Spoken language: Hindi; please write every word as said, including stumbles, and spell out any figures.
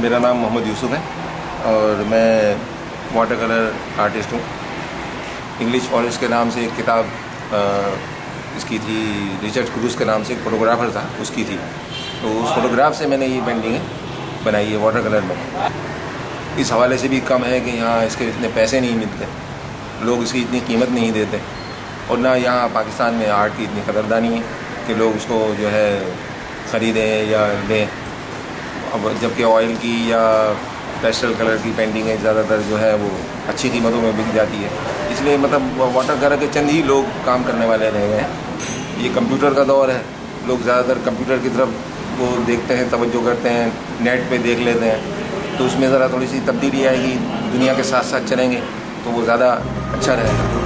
मेरा नाम मुहम्मद यूसुफ है और मैं वाटर कलर आर्टिस्ट हूँ। इंग्लिश फॉरेस्ट के नाम से एक किताब इसकी थी, रिचर्ड क्रूज के नाम से एक फ़ोटोग्राफ़र था, उसकी थी। तो उस फोटोग्राफ से मैंने ये पेंटिंग बनाई है वाटर कलर में। इस हवाले से भी कम है कि यहाँ इसके इतने पैसे नहीं मिलते, लोग इसकी इतनी कीमत नहीं देते, और ना यहाँ पाकिस्तान में आर्ट की इतनी कदरदानी है कि लोग उसको जो है ख़रीदें या लें। अब जबकि ऑयल की या पेस्टल कलर की पेंटिंगें ज़्यादातर जो है वो अच्छी कीमतों में बिक जाती है, इसलिए मतलब वाटर कलर के चंद ही लोग काम करने वाले रह गए हैं। ये कंप्यूटर का दौर है, लोग ज़्यादातर कंप्यूटर की तरफ वो देखते हैं, तवज्जो करते हैं, नेट पे देख लेते हैं। तो उसमें ज़रा थोड़ी सी तब्दीली आएगी, दुनिया के साथ साथ चलेंगे तो वो ज़्यादा अच्छा रहेगा।